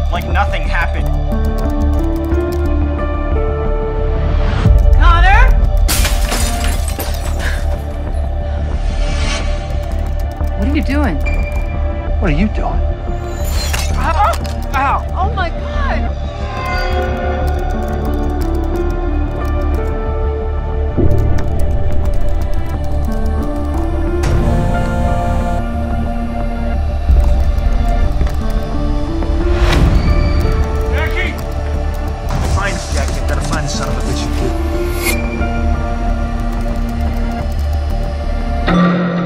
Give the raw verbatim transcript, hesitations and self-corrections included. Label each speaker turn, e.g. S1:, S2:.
S1: like nothing happened.
S2: Connor? What are you doing?
S3: What are you doing?
S1: Ow! Ow!
S2: Oh my God!
S1: Jackie!
S3: Find him, Jackie. I've got to find the son of a bitch you killed.